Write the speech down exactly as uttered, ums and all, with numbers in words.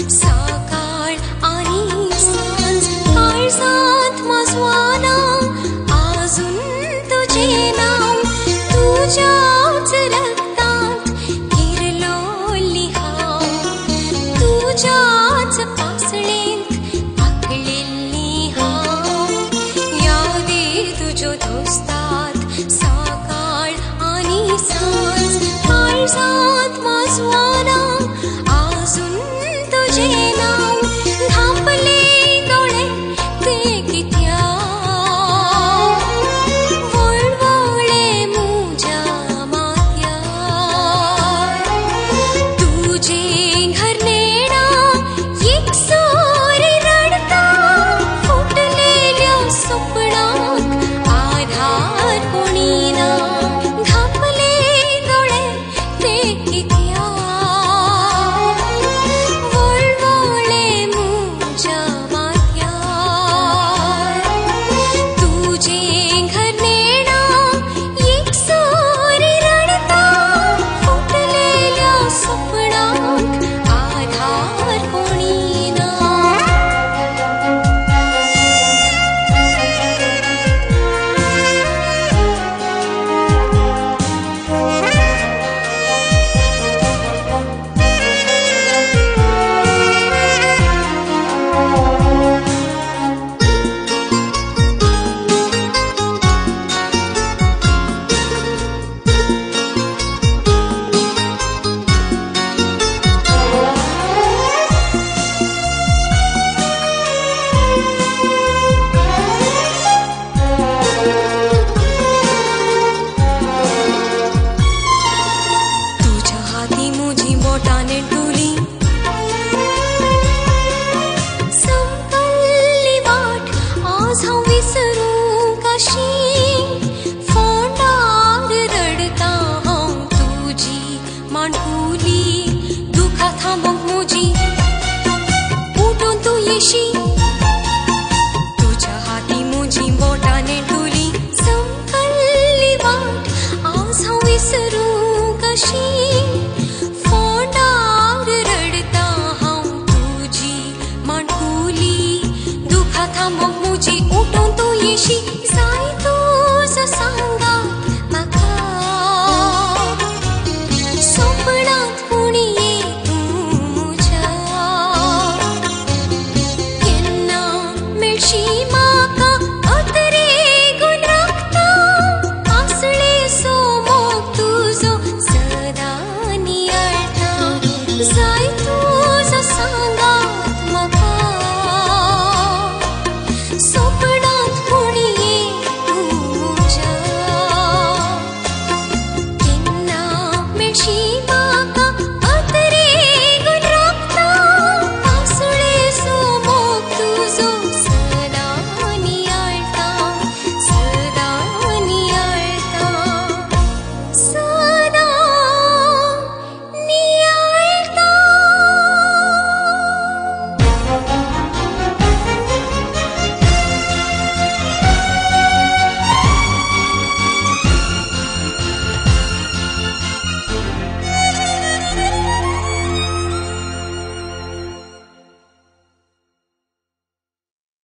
सकाळ आणि सांज काळजात माझवाना अजून तुझे नाव तुझ्याच रक्तात किरलो लिहाव तुझ्याच पासळेंत पाकळिल्ली हाव यादी तुझ्यो दोस्तात सकाळ आणि सांज काळजात माझवाना अजून तुझे नाव धापले डोळे ते कित्या वळवळे मुझ्या माथ्यार तुझे घर नेणा एक सोरी रडता फुटलेल्या स्वप्नाक आधार कोणी ना धापले डोळे ते कित्या वळवळे मुझ्या माथ्यार तुझे घर नेणा एक सोरी रडता फुटलेल्या स्वप्नाक आधार कोणी ना तुझ्या हाती मुझी बोटाने टुली संकल्ली वाट आज हांव विसरूं कशी फोंडार रडता हांव तुझी मांडकुली दुखा थांबोवंक मुजी उठून तूं येशी तुझ्या हाती मुझी बोटाने टुली संकल्ली वाट आज हांव विसरूं कशी फोंडार रडता हांव तुझी मांडकुली दुखा थांबोवंक